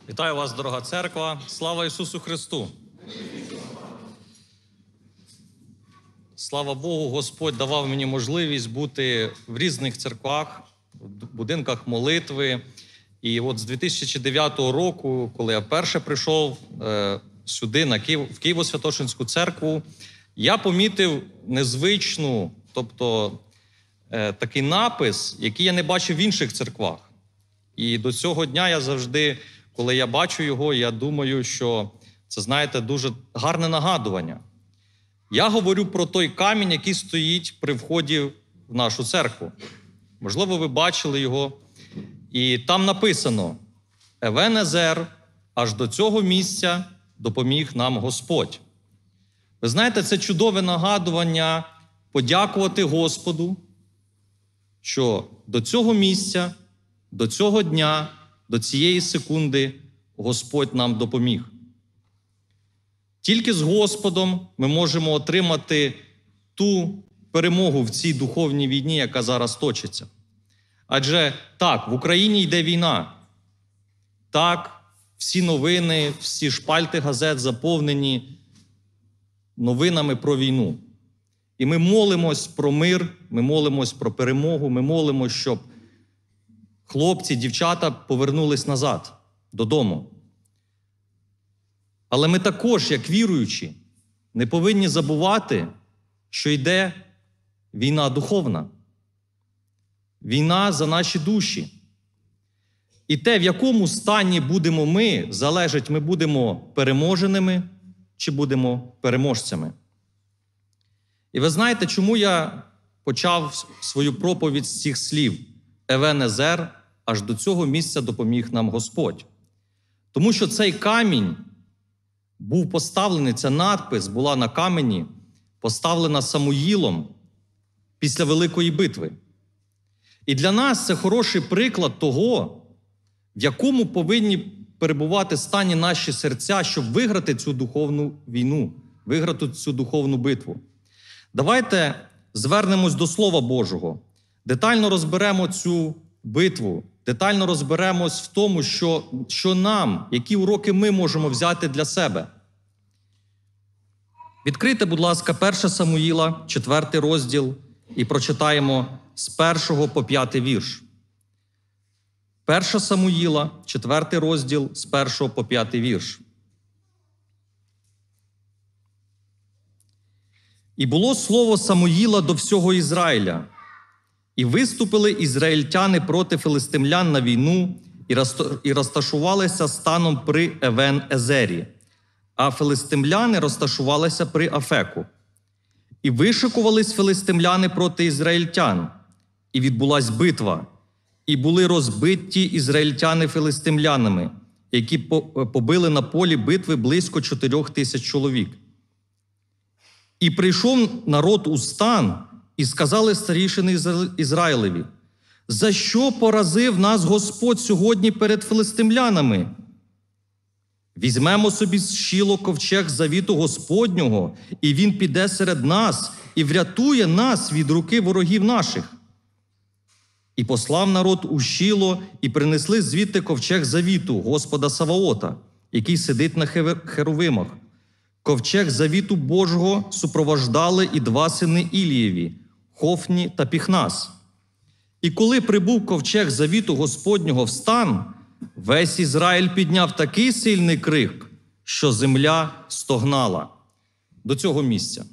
Вітаю вас, дорога церква! Слава Ісусу Христу! Слава Богу, Господь давав мені можливість бути в різних церквах, в будинках молитви. І от з 2009 року, коли я вперше прийшов сюди, в Києво-Святошинську церкву, я помітив незвичну, тобто такий напис, який я не бачив в інших церквах. І до цього дня я завжди, коли я бачу його, я думаю, що це, знаєте, дуже гарне нагадування. Я говорю про той камінь, який стоїть при вході в нашу церкву. Можливо, ви бачили його. І там написано: «Евенезер, аж до цього місця допоміг нам Господь». Ви знаєте, це чудове нагадування подякувати Господу, що до цього місця, до цього дня, до цієї секунди Господь нам допоміг. Тільки з Господом ми можемо отримати ту перемогу в цій духовній війні, яка зараз точиться. Адже так, в Україні йде війна. Так, всі новини, всі шпальти газет заповнені новинами про війну. І ми молимось про мир, ми молимось про перемогу, ми молимось, щоб хлопці, дівчата повернулись назад, додому. Але ми також, як віруючі, не повинні забувати, що йде війна духовна. Війна за наші душі. І те, в якому стані будемо ми, залежить, ми будемо переможеними чи будемо переможцями. І ви знаєте, чому я почав свою проповідь з цих слів? «Евенезер, аж до цього місця допоміг нам Господь». Тому що цей камінь був поставлений, ця надпис була на камені, поставлена Самуїлом після Великої битви. І для нас це хороший приклад того, в якому повинні перебувати стані наші серця, щоб виграти цю духовну війну, виграти цю духовну битву. Давайте звернемось до Слова Божого, детально розберемо цю битву, детально розберемось в тому, що нам, які уроки ми можемо взяти для себе. Відкрийте, будь ласка, 1 Самуїла, 4 розділ, і прочитаємо з 1 по 5 вірш. 1 Самуїла, 4 розділ, з 1 по 5 вірш. «І було слово Самуїла до всього Ізраїля, і виступили ізраїльтяни проти филистимлян на війну і розташувалися станом при Евен-Езері, а филистимляни розташувалися при Афеку. І вишикувались филистимляни проти ізраїльтян, і відбулась битва, і були розбиті ізраїльтяни филистимлянами, які побили на полі битви близько 4000 чоловік. І прийшов народ у стан, і сказали старішини Ізраїлеві: за що поразив нас Господь сьогодні перед филистимлянами? Візьмемо собі з Шіло ковчег завіту Господнього, і він піде серед нас, і врятує нас від руки ворогів наших. І послав народ у Шіло, і принесли звідти ковчег завіту Господа Саваота, який сидить на херувимах. Ковчег завіту Божого супровождали і 2 сини Ілієві, Хофні та Піхнас. І коли прибув ковчег завіту Господнього в стан, весь Ізраїль підняв такий сильний крик, що земля стогнала». До цього місця.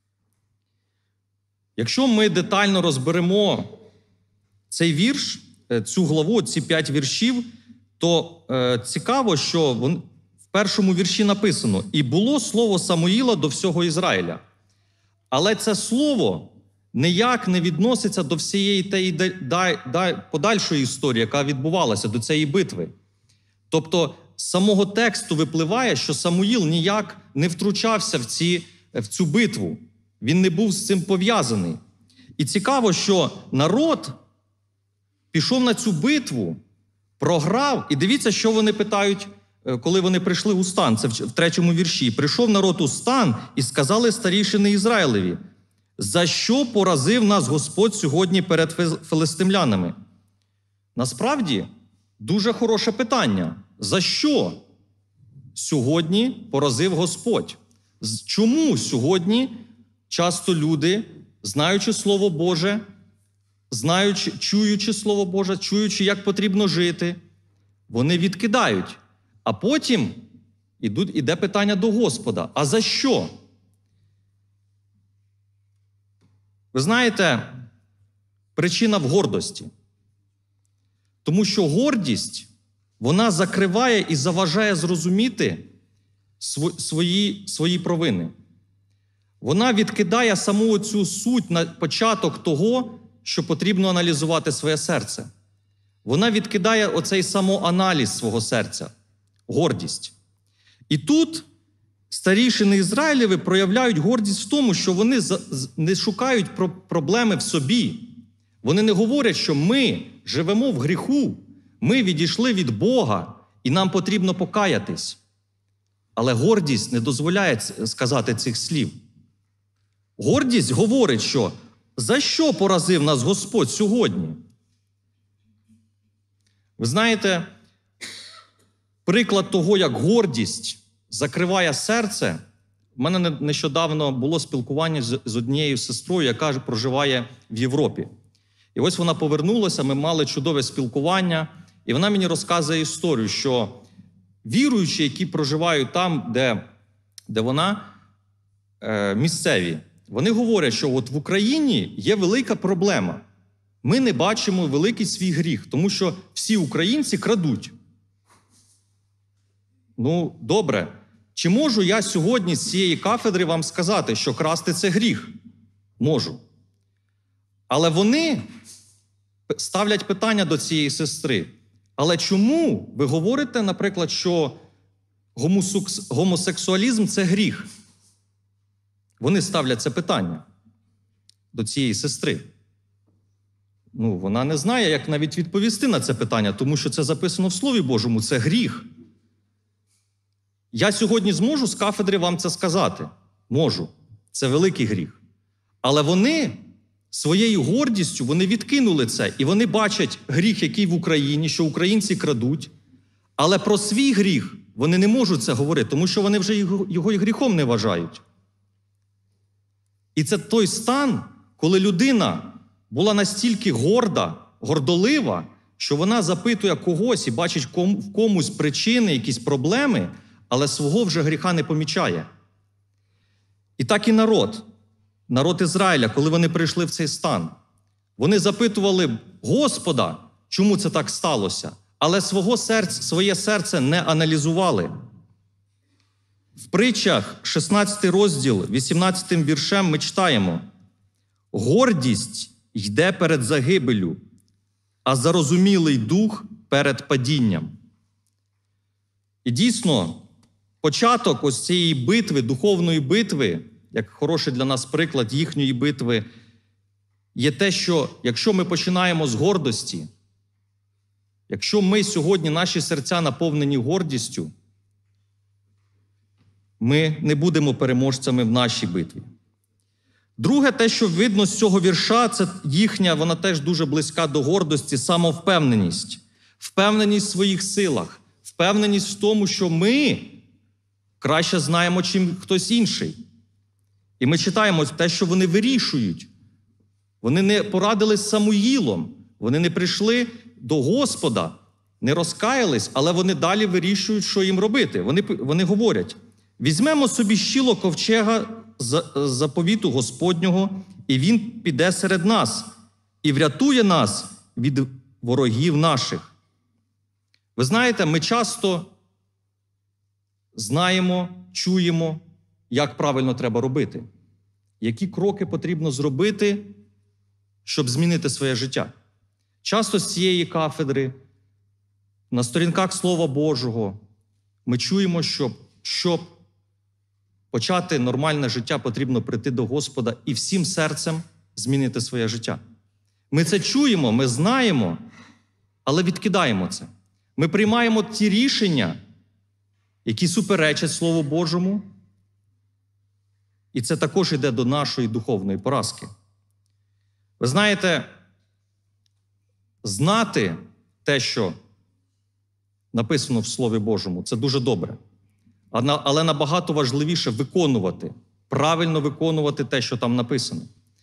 Якщо ми детально розберемо цей вірш, цю главу, ці 5 віршів, то цікаво, що в першому вірші написано: «І було слово Самуїла до всього Ізраїля». Але це слово ніяк не відноситься до всієї тієї подальшої історії, яка відбувалася, до цієї битви. Тобто з самого тексту випливає, що Самуїл ніяк не втручався в цю битву. Він не був з цим пов'язаний. І цікаво, що народ пішов на цю битву, програв, і дивіться, що вони питають, коли вони прийшли у стан. Це в 3-му вірші. «Прийшов народ у стан, і сказали старішини Ізраїлеві: за що поразив нас Господь сьогодні перед филистимлянами?» Насправді, дуже хороше питання. за що сьогодні поразив Господь? Чому сьогодні часто люди, знаючи Слово Боже, чуючи Слово Боже, чуючи, як потрібно жити, вони відкидають. А потім іде питання до Господа. А за що? Ви знаєте, причина в гордості. Тому що гордість, вона закриває і заважає зрозуміти свої провини. Вона відкидає саму цю суть на початок того, що потрібно аналізувати своє серце. Вона відкидає оцей самоаналіз свого серця, гордість. І тут старішини Ізраїлєві проявляють гордість в тому, що вони не шукають проблеми в собі. Вони не говорять, що ми живемо в гріху, ми відійшли від Бога, і нам потрібно покаятись. Але гордість не дозволяє сказати цих слів. Гордість говорить, що за що поразив нас Господь сьогодні? Ви знаєте, приклад того, як гордість закриває серце. У мене нещодавно було спілкування з однією сестрою, яка проживає в Європі. І ось вона повернулася, ми мали чудове спілкування, і вона мені розказує історію, що віруючі, які проживають там, де вона, місцеві, вони говорять, що от в Україні є велика проблема. Ми не бачимо великий свій гріх, тому що всі українці крадуть. Ну, добре. Чи можу я сьогодні з цієї кафедри вам сказати, що красти – це гріх? Можу. Але вони ставлять питання до цієї сестри. Але чому ви говорите, наприклад, що гомосексуалізм – це гріх? Вони ставлять це питання до цієї сестри. Ну, вона не знає, як навіть відповісти на це питання, тому що це записано в Слові Божому – це гріх. Я сьогодні зможу з кафедри вам це сказати? Можу. Це великий гріх. Але вони своєю гордістю, вони відкинули це. І вони бачать гріх, який в Україні, що українці крадуть. Але про свій гріх вони не можуть це говорити, тому що вони вже його і гріхом не вважають. І це той стан, коли людина була настільки горда, гордолива, що вона запитує когось і бачить в комусь причини, якісь проблеми, але свого вже гріха не помічає. І так і народ Ізраїля, коли вони прийшли в цей стан, вони запитували Господа, чому це так сталося, але своє серце не аналізували. В притчах, 16 розділ, 18 віршем ми читаємо: «Гордість йде перед загибелю, а зарозумілий дух перед падінням». І дійсно, початок ось цієї битви, духовної битви, як хороший для нас приклад їхньої битви, є те, що якщо ми починаємо з гордості, якщо ми сьогодні, наші серця наповнені гордістю, ми не будемо переможцями в нашій битві. Друге, те, що видно з цього вірша, це їхня, вона теж дуже близька до гордості, самовпевненість. Впевненість в своїх силах, впевненість в тому, що ми краще знаємо, чим хтось інший. І ми читаємо те, що вони вирішують. Вони не порадились з Самуїлом, вони не прийшли до Господа, не розкаялись, але вони далі вирішують, що їм робити. Вони говорять: «Візьмемо собі щіло ковчега заповіту Господнього, і він піде серед нас, і врятує нас від ворогів наших». Ви знаєте, ми часто знаємо, чуємо, як правильно треба робити. Які кроки потрібно зробити, щоб змінити своє життя. Часто з цієї кафедри, на сторінках Слова Божого, ми чуємо, що щоб почати нормальне життя, потрібно прийти до Господа і всім серцем змінити своє життя. Ми це чуємо, ми знаємо, але відкидаємо це. Ми приймаємо ті рішення, які суперечать Слову Божому, і це також йде до нашої духовної поразки. Ви знаєте, знати те, що написано в Слові Божому. Це дуже добре. Але набагато важливіше виконувати, правильно виконувати те, що там написано.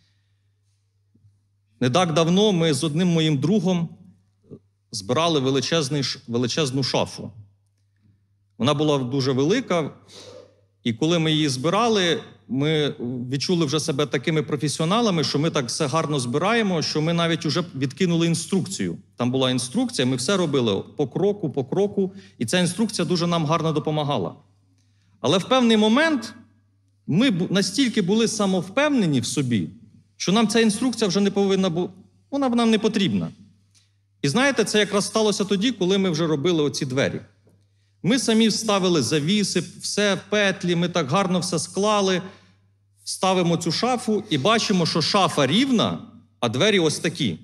Не так давно ми з одним моїм другом збирали величезну шафу. Вона була дуже велика, і коли ми її збирали, ми відчули вже себе такими професіоналами, що ми так все гарно збираємо, що ми навіть вже відкинули інструкцію. Там була інструкція, ми все робили по кроку, і ця інструкція дуже нам гарно допомагала. Але в певний момент ми настільки були самовпевнені в собі, що нам ця інструкція вже не повинна бути, вона нам не потрібна. І знаєте, це якраз сталося тоді, коли ми вже робили оці двері. Ми самі вставили завіси, все в петлі, ми так гарно все склали, ставимо цю шафу і бачимо, що шафа рівна, а двері ось такі.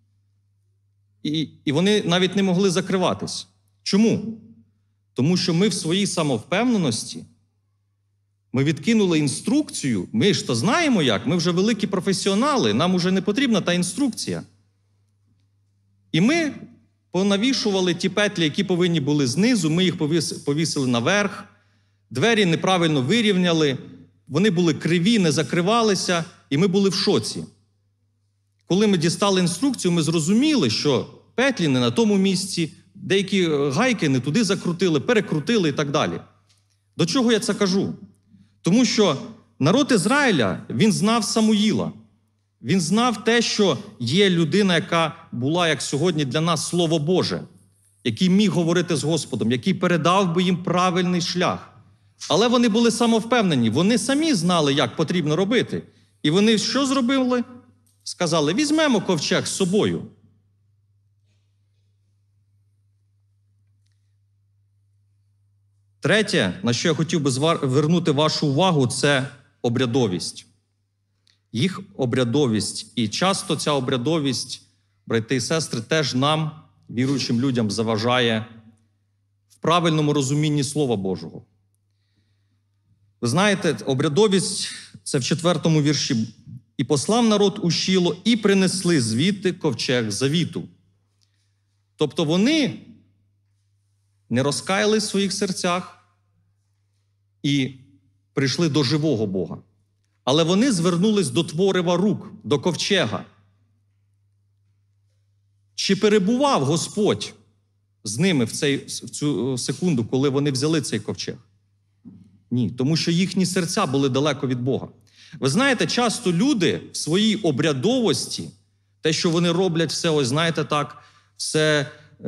І вони навіть не могли закриватись. Чому? Тому що ми в своїй самовпевненості, ми відкинули інструкцію, ми ж то знаємо як, ми вже великі професіонали, нам вже не потрібна та інструкція. І ми понавішували ті петлі, які повинні були знизу, ми їх повісили наверх, двері неправильно вирівняли, вони були криві, не закривалися, і ми були в шоці. Коли ми дістали інструкцію, ми зрозуміли, що петлі не на тому місці, деякі гайки не туди закрутили, перекрутили і так далі. До чого я це кажу? Тому що народ Ізраїля, він знав Самуїла. Він знав те, що є людина, яка була, як сьогодні для нас, Слово Боже, який міг говорити з Господом, який передав би їм правильний шлях. Але вони були самовпевнені, вони самі знали, як потрібно робити. І вони що зробили? Сказали, візьмемо ковчег з собою. Третє, на що я хотів би звернути вашу увагу, це обрядовість. Їх обрядовість. І часто ця обрядовість, брати і сестри, теж нам, віруючим людям, заважає в правильному розумінні Слова Божого. Ви знаєте, обрядовість – це в 4-му вірші. «І послав народ у Шіло, і принесли звідти ковчег завіту». Тобто вони не розкаялись в своїх серцях і прийшли до живого Бога. Але вони звернулись до творива рук, до ковчега. Чи перебував Господь з ними в цю секунду, коли вони взяли цей ковчег? Ні, тому що їхні серця були далеко від Бога. Ви знаєте, часто люди в своїй обрядовості, те, що вони роблять все, ось знаєте так, все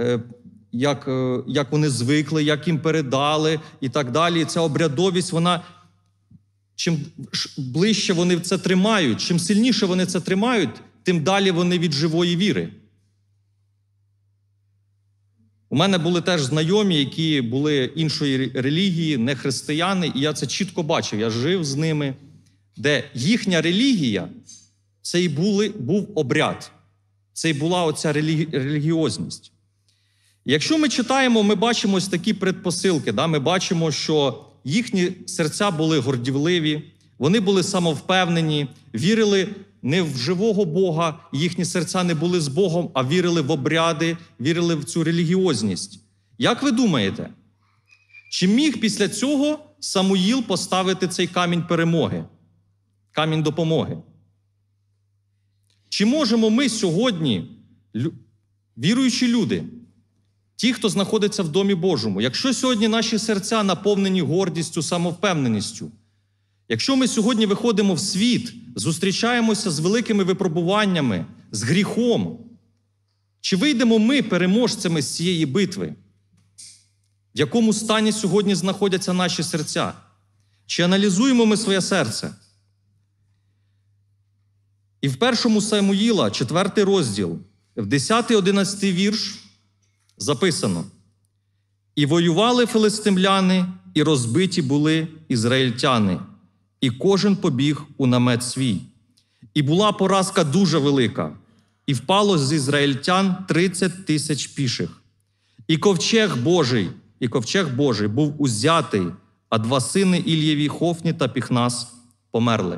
як вони звикли, як їм передали і так далі. Ця обрядовість, вона, чим ближче вони це тримають, чим сильніше вони це тримають, тим далі вони від живої віри. У мене були теж знайомі, які були іншої релігії, не християни, і я це чітко бачив, я жив з ними, де їхня релігія – це і був обряд, це і була оця релігіозність. Якщо ми читаємо, ми бачимо ось такі предпосилки, ми бачимо, що їхні серця були гордівливі, вони були самовпевнені, вірили не в живого Бога, їхні серця не були з Богом, а вірили в обряди, вірили в цю релігіозність. Як ви думаєте, чи міг після цього Самуїл поставити цей камінь перемоги, камінь допомоги? Чи можемо ми сьогодні, віруючі люди, ті, хто знаходиться в Домі Божому, якщо сьогодні наші серця наповнені гордістю, самовпевненістю, якщо ми сьогодні виходимо в світ, зустрічаємося з великими випробуваннями, з гріхом, чи вийдемо ми переможцями з цієї битви? В якому стані сьогодні знаходяться наші серця? Чи аналізуємо ми своє серце? І в 1 Самуїла, 4 розділ, в 10-11 вірш записано: «І воювали филистимляни, і розбиті були ізраїльтяни, і кожен побіг у намет свій. І була поразка дуже велика, і впало з ізраїльтян 30 тисяч піших. І ковчег Божий був узятий, а 2 сини Ільєві, Хофні та Піхнас, померли».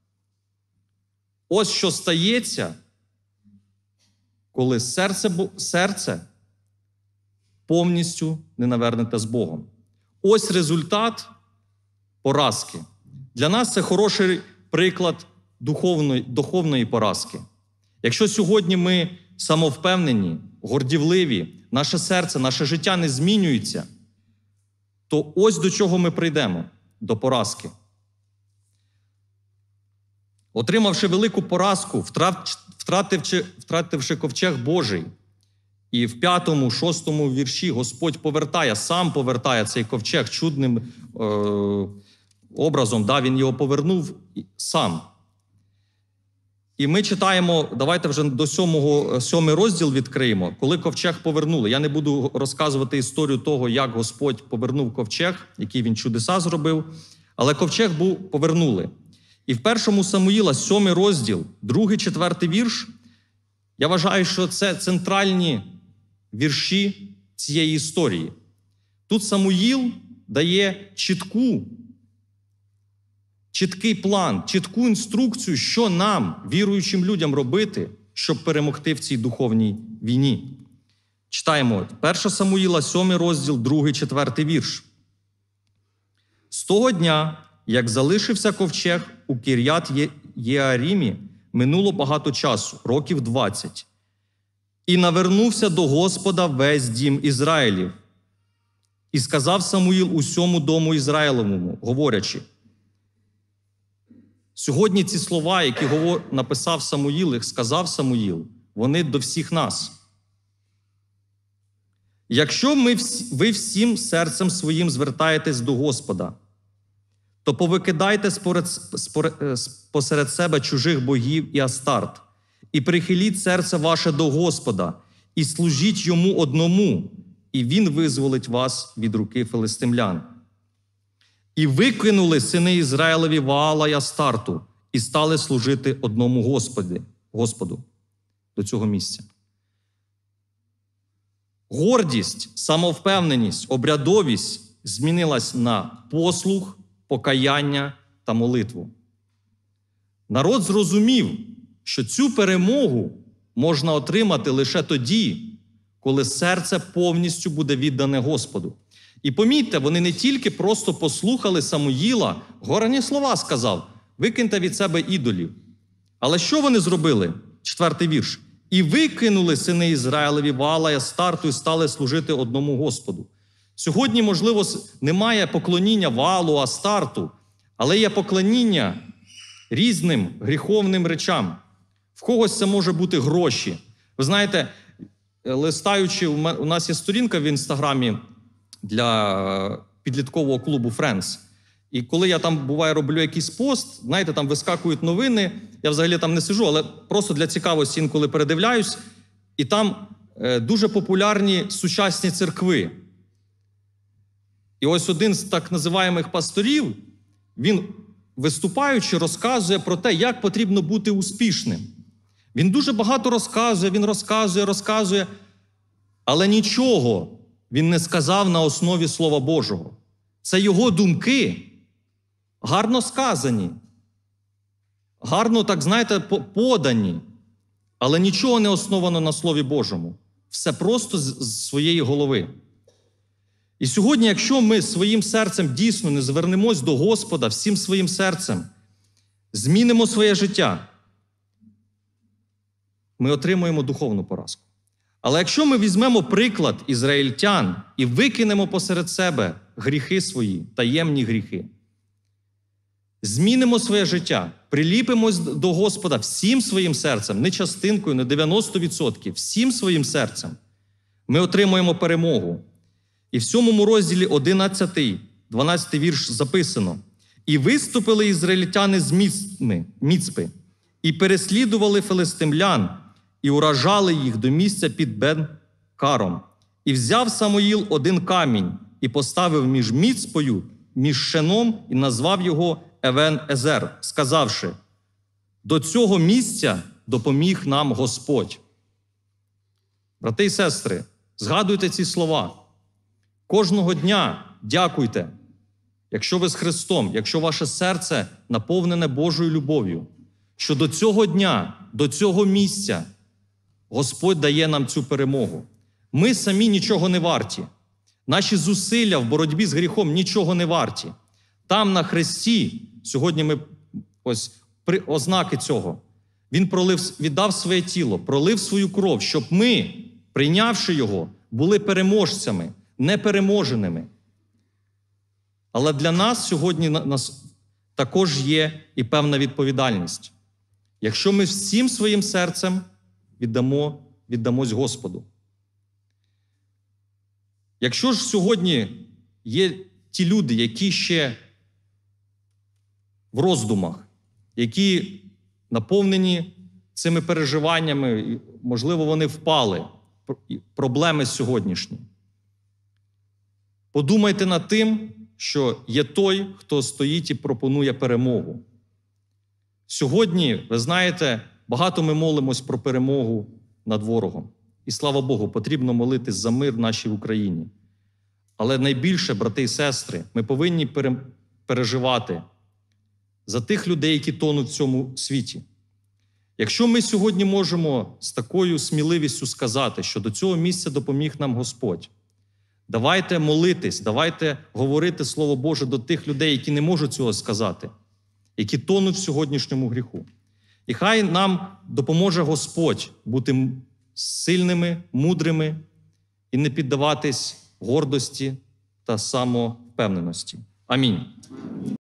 Ось що стається, коли серце повністю не навернете з Богом. Ось результат поразки. Для нас це хороший приклад духовної поразки. Якщо сьогодні ми самовпевнені, гордівливі, наше серце, наше життя не змінюється, то ось до чого ми прийдемо – до поразки. Отримавши велику поразку, втративши ковчег Божий, і в 5-6 вірші Господь сам повертає цей ковчег чудним образом, він його повернув сам. І ми читаємо, давайте вже до 7 розділ відкриємо, коли ковчег повернули. Я не буду розказувати історію того, як Господь повернув ковчег, які він чудеса зробив, але ковчег повернули. І в 1 Самуїла, 7 розділ, 2-4 вірш, я вважаю, що це центральні вірші цієї історії. Тут Самуїл дає чіткий план, чітку інструкцію, що нам, віруючим людям, робити, щоб перемогти в цій духовній війні. Читаємо 1 Самуїла, 7 розділ, 2-4 вірш. «З того дня, як залишився ковчег у Кір'ят-Єарімі, минуло багато часу, років 20. І навернувся до Господа весь дім Ізраїлів. І сказав Самуїл усьому дому Ізраїлевому, говорячи». Сьогодні ці слова, які написав Самуїл, їх сказав Самуїл, вони до всіх нас. «Якщо ви всім серцем своїм звертаєтесь до Господа, то повикидайте посеред себе чужих богів і Астарт, і прихиліть серце ваше до Господа, і служіть йому одному, і він визволить вас від руки филистимлян. І викинули сини Ізраїлеві Ваала й Астарту, і стали служити одному Господу». До цього місця. Гордість, самовпевненість, обрядовість змінилась на послух, покаяння та молитву. Народ зрозумів, що цю перемогу можна отримати лише тоді, коли серце повністю буде віддане Господу. І помітьте, вони не тільки просто послухали Самуїла, гарні слова сказав, викиньте від себе ідолів. Але що вони зробили? 4 вірш. «І викинули сини Ізраїлеві Ваала й Астарту і стали служити одному Господу». Сьогодні, можливо, немає поклоніння Ваалу, Астарту, але є поклоніння різним гріховним речам. В когось це може бути гроші. Ви знаєте, листаючи, у нас є сторінка в Інстаграмі для підліткового клубу Friends. І коли я там, буває, роблю якийсь пост, знаєте, там вискакують новини, я взагалі там не сиджу, але просто для цікавості інколи передивляюсь, і там дуже популярні сучасні церкви. І ось один з так називаємих пасторів, він, виступаючи, розказує про те, як потрібно бути успішним. Він дуже багато розказує, він розказує, але нічого він не сказав на основі Слова Божого. Це його думки, гарно сказані, гарно, так знаєте, подані, але нічого не основано на Слові Божому. Все просто з своєї голови. І сьогодні, якщо ми своїм серцем дійсно не звернемось до Господа, всім своїм серцем, змінимо своє життя, ми отримуємо духовну поразку. Але якщо ми візьмемо приклад ізраїльтян і викинемо посеред себе гріхи свої, таємні гріхи, змінимо своє життя, приліпимось до Господа всім своїм серцем, не частинкою, не 90%, всім своїм серцем, ми отримуємо перемогу. І в 7 розділі 11-12 вірш записано: «І виступили ізраїльтяни з Міцпи, і переслідували филистимлян, і уражали їх до місця під Бен-Каром. І взяв Самуїл один камінь, і поставив між Міцпою, між Шеном, і назвав його Евен-Езер, сказавши: до цього місця допоміг нам Господь». Брати і сестри, згадуйте ці слова. Кожного дня дякуйте, якщо ви з Христом, якщо ваше серце наповнене Божою любов'ю, що до цього дня, до цього місця Господь дає нам цю перемогу. Ми самі нічого не варті. Наші зусилля в боротьбі з гріхом нічого не варті. Там на хресті, сьогодні ми ось ознаки цього, Він віддав своє тіло, пролив свою кров, щоб ми, прийнявши його, були переможцями, непереможеними. Але для нас сьогодні також є і певна відповідальність. Якщо ми всім своїм серцем віддамось Господу. Якщо ж сьогодні є ті люди, які ще в роздумах, які наповнені цими переживаннями, можливо, вони впали, проблеми сьогоднішні. Подумайте над тим, що є той, хто стоїть і пропонує перемогу. Сьогодні, ви знаєте, багато ми молимось про перемогу над ворогом. І слава Богу, потрібно молитись за мир в нашій Україні. Але найбільше, брати і сестри, ми повинні переживати за тих людей, які тонуть в цьому світі. Якщо ми сьогодні можемо з такою сміливістю сказати, що до цього місця допоміг нам Господь, давайте молитись, давайте говорити Слово Боже до тих людей, які не можуть цього сказати, які тонуть в сьогоднішньому гріху. І хай нам допоможе Господь бути сильними, мудрими і не піддаватись гордості та самовпевненості. Амінь.